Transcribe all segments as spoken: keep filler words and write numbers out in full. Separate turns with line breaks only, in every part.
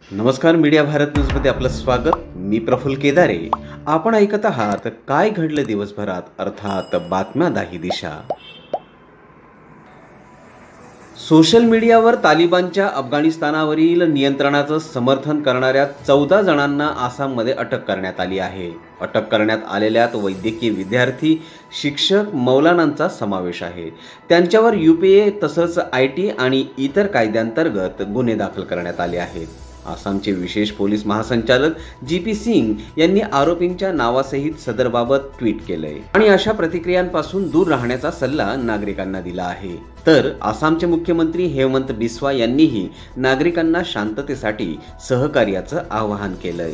नमस्कार, मीडिया भारत न्यूजमध्ये आपलं स्वागत. मी प्रफुल्ल केदारे. आपण ऐकत आहात काय घडलं दिवसभरात, अर्थात बातम्या दाही दिशा. सोशल मीडियावर तालिबानच्या अफगाणिस्तानावरील नियंत्रणाचं समर्थन करणाऱ्या चौदा जणांना आसाममध्ये अटक करण्यात आली आहे. अटक करण्यात आलेल्यात वैद्यकीय विद्यार्थी, शिक्षक, मौलानांचा समावेश आहे. त्यांच्यावर यूपीए तसंच आय टी आणि इतर कायद्यांतर्गत गुन्हे दाखल करण्यात आले आहेत. आसामचे विशेष पोलीस महासंचालक जी पी सिंग यांनी आरोपींच्या नावासहित सदरबाबत ट्विट केलंय आणि अशा प्रतिक्रियांपासून दूर राहण्याचा सल्ला नागरिकांना दिला आहे. तर आसामचे मुख्यमंत्री हेमंत बिस्वा यांनीही नागरिकांना शांततेसाठी सहकार्याचं आवाहन केलंय.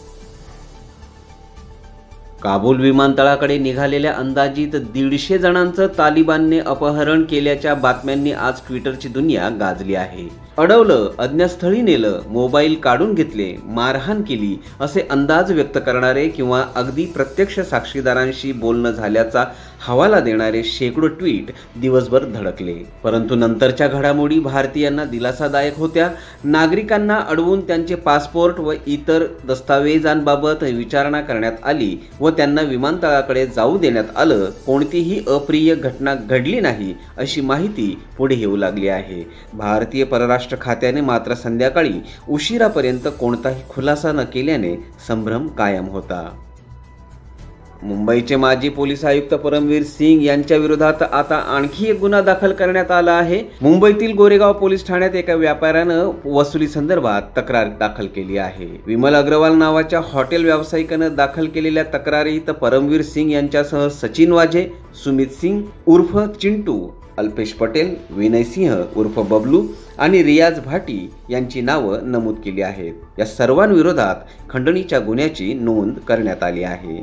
काबूल विमानतळाकडे निघालेल्या अंदाजित दीडशे जणांचं तालिबानने अपहरण केल्याच्या बातम्यांनी आज ट्विटरची दुनिया गाजली आहे. अडवलं, अज्ञातस्थळी नेलं, मोबाईल काढून घेतले, मारहाण केली असे अंदाज व्यक्त करणारे किंवा अगदी प्रत्यक्ष साक्षीदारांशी बोलणं झाल्याचा हवाला देणारे शेकडो ट्विट दिवसभर धडकले. परंतु नंतरच्या घडामोडी भारतीयांना दिलासादायक होत्या. नागरिकांना अडवून त्यांचे पासपोर्ट व इतर दस्तावेजांबाबत विचारणा करण्यात आली व त्यांना विमानतळाकडे जाऊ देण्यात आलं. कोणतीही अप्रिय घटना घडली नाही अशी माहिती पुढे येऊ लागली आहे. भारतीय परराष्ट्र खात्याने मात्र संध्याकाळी उशिरापर्यंत कोणताही खुलासा न केल्याने संभ्रम कायम होता. मुंबईचे माजी पोलीस आयुक्त परमवीर सिंग यांच्या विरोधात आता आणखी एक गुन्हा दाखल करण्यात आला आहे. मुंबईतील गोरेगाव पोलीस ठाण्यात एका व्यापाऱ्यानं वसुली संदर्भात तक्रार दाखल केली आहे. विमल अग्रवाल नावाच्या हॉटेल व्यावसायिकानं दाखल केलेल्या तक्रारीत परमवीर सिंग यांच्यासह सचिन वाझे, सुमित सिंग उर्फ चिंटू, अल्पेश पटेल, विनय सिंह उर्फ बबलू आणि रियाज भाटी यांची नावं नमूद केली आहेत. या सर्वांविरोधात खंडणीच्या गुन्ह्याची नोंद करण्यात आली आहे.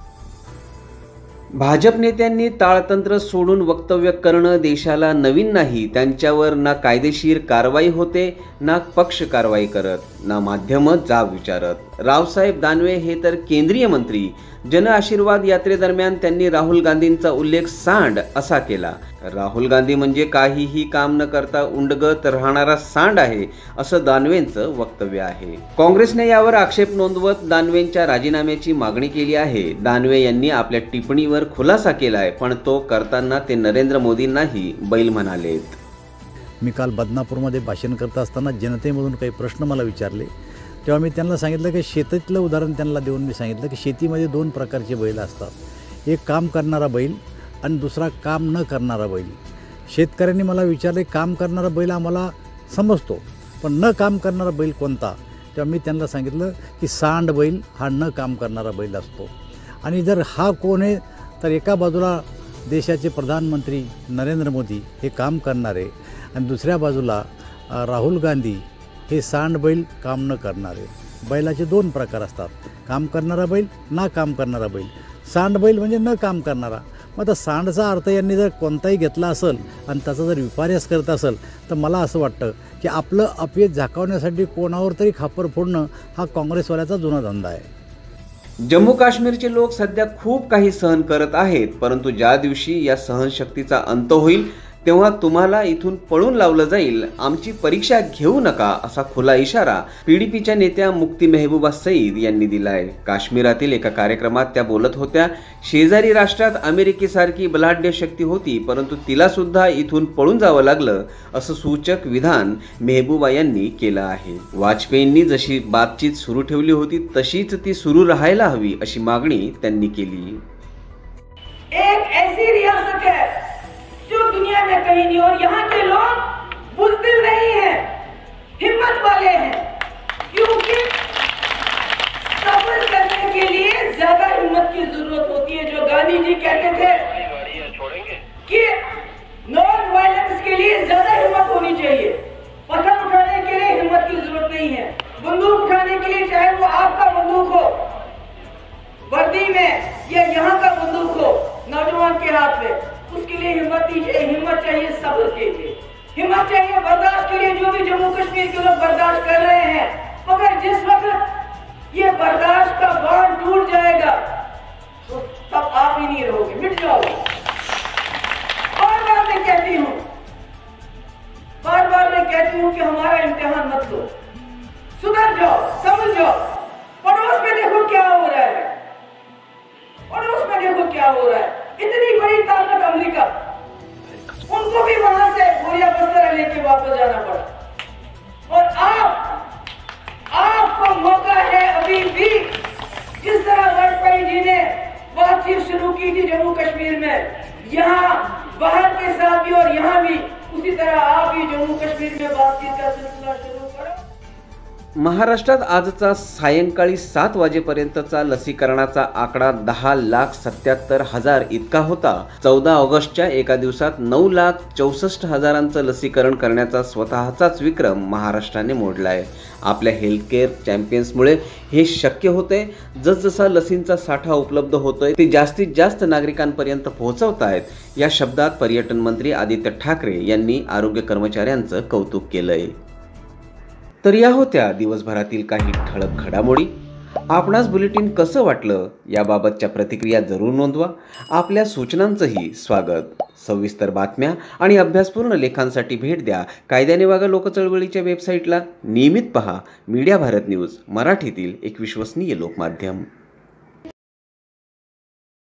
भाजप नेत्यांनी ताळतंत्र सोडून वक्तव्य करणं देशाला नवीन नाही. त्यांच्यावर ना कायदेशीर कारवाई होते, ना पक्ष कारवाई करत, ना माध्यम जाब विचारत. रावसाहेब दानवे हे तर केंद्रीय मंत्री. जन आशीर्वाद यात्रेदरम्यान त्यांनी राहुल गांधींचा उल्लेख सांड असा केला. राहुल गांधी म्हणजे काहीही काम न करता उंडगत राहणारा सांड आहे असं दानवेंचं वक्तव्य आहे. काँग्रेसने यावर आक्षेप नोंदवत दानवेंच्या राजीनाम्याची मागणी केली आहे. दानवे यांनी आपल्या टिप्पणीवर खुलासा केलाय, पण तो करताना ते नरेंद्र मोदींनाही बैल म्हणालेत.
मी काल बदनापूरमध्ये भाषण करत असताना जनतेमधून काही प्रश्न मला विचारले, तेव्हा मी त्यांना सांगितलं की शेतीतलं उदाहरण त्यांना देऊन मी सांगितलं की शेतीमध्ये दोन प्रकारचे बैल असतात. एक काम करणारा बैल आणि दुसरा काम न करणारा बैल. शेतकऱ्यांनी मला विचारले काम करणारा बैल आम्हाला समजतो, पण न काम करणारा बैल कोणता? तेव्हा मी त्यांना सांगितलं की सांड बैल हा न काम करणारा बैल असतो. आणि जर हा कोण आहे तर एका बाजूला देशाचे प्रधानमंत्री नरेंद्र मोदी हे काम करणारे आणि दुसऱ्या बाजूला राहुल गांधी हे सांड बैल, काम न करणारे. बैलाचे दोन प्रकार असतात, काम करणारा बैल, ना काम करणारा बैल. सांड बैल म्हणजे न काम करणारा. मग आता सांडचा अर्थ यांनी जर कोणताही घेतला असेल आणि त्याचा जर विपर्यास करत असेल तर मला असं वाटतं की आपलं अपयश झाकावण्यासाठी कोणावर तरी खापर फोडणं हा काँग्रेसवाल्याचा जुना धंदा आहे.
जम्मू काश्मीरचे लोक सध्या खूप काही सहन करत आहेत, परंतु ज्या दिवशी या सहनशक्तीचा अंत होईल तेव्हा तुम्हाला इथून पळून लावलं जाईल. आमची परीक्षा घेऊ नका असा खुला इशारा पीडीपीच्या नेत्या मुफ्ती मेहबूबा सईद यांनी दिलाय. काश्मीरातील एका कार्यक्रमात त्या बोलत होत्या. शेजारी राष्ट्रात अमेरिकेसारखी बलाढ्य शक्ती होती, परंतु तिला सुद्धा इथून पळून जावं लागलं असं सूचक विधान मेहबूबा यांनी केलं आहे. वाजपेयींनी जशी बातचीत सुरू ठेवली होती तशीच ती सुरू राहायला हवी अशी मागणी त्यांनी केली.
एक ऐसी रियासत है जो दुनिया में कहीं नहीं, और यहाँ के लोग बुज़दिल नहीं हैं, हिम्मत वाले हैं, क्योंकि सफर करने के लिए ज्यादा हिम्मत की जरूरत होती है. जो गांधी जी कहते थे कि नॉन वायलेंस के लिए ज्यादा हिम्मत होनी चाहिए. पत्थर उठाने के लिए हिम्मत की जरूरत नहीं है. बंदूक उठाने के लिए, चाहे वो आपका बंदूक हो वर्दी में या यहाँ का बंदूक हो नौजवान के हाथ में, उसके लिए हिम्मत नहीं चाहिए. हिम्मत चाहिए सब्र के लिए, हिम्मत चाहिए बर्दाश्त के लिए. जो भी जम्मू कश्मीर के लोग बर्दाश्त कर रहे हैं, मगर जिस वक्त ये बर्दाश्त का बांध टूट जाएगा तो तब आप ही नहीं रहोगे, मिट जाओगे. बार बार मैं कहती हूँ, बार बार मैं कहती हूँ कि हमारा इम्तिहान मत लो. सुधर जाओ, समझ जाओ। पड़ोस में देखो क्या हो रहा है, पड़ोस में देखो क्या हो रहा है। इतनी बड़ी ताकत अमेरिका, उनको भी वहां से बोरिया बस्तर लेके वापस जाना पड़ा। और आप, आपको मौका है अभी भी, जिस तरह वाजपेयी जी ने बातचीत शुरू की थी जम्मू कश्मीर में, यहाँ बाहर के साथ भी और यहाँ भी उसी तरह आप भी जम्मू कश्मीर में बातचीत का सिलसिला शुरू करो।
महाराष्ट्रात आजचा सायंकाळी सात वाजेपर्यंतचा लसीकरणाचा आकडा दहा लाख सत्याहत्तर हजार इतका होता। चौदा ऑगस्टच्या एका दिवसात नऊ लाख चौसष्ट हजारांचं लसीकरण करण्याचा स्वतःचाच विक्रम महाराष्ट्राने मोडला आहे। आपल्या हेल्थकेअर चॅम्पियन्समुळे हे शक्य होते। जसजसा लसींचा साठा उपलब्ध होतोय ते जास्तीत जास्त नागरिकांपर्यंत पोहोचवतायत। या शब्दात पर्यटन मंत्री आदित्य ठाकरे यांनी आरोग्य कर्मचाऱ्यांचं कौतुक केलंय। तर या होत्या दिवसभरातील काही ठळक घडामोडी। आपणास बुलेटिन कसं वाटलं याबाबतच्या प्रतिक्रिया जरूर नोंदवा। आपल्या सूचनांचंही स्वागत। सविस्तर बातम्या आणि अभ्यासपूर्ण लेखांसाठी भेट द्या कायद्याने वागा लोकचळवळीच्या वेबसाईटला। नियमित पहा मीडिया भारत न्यूज, मराठीतील एक विश्वसनीय लोकमाध्यम।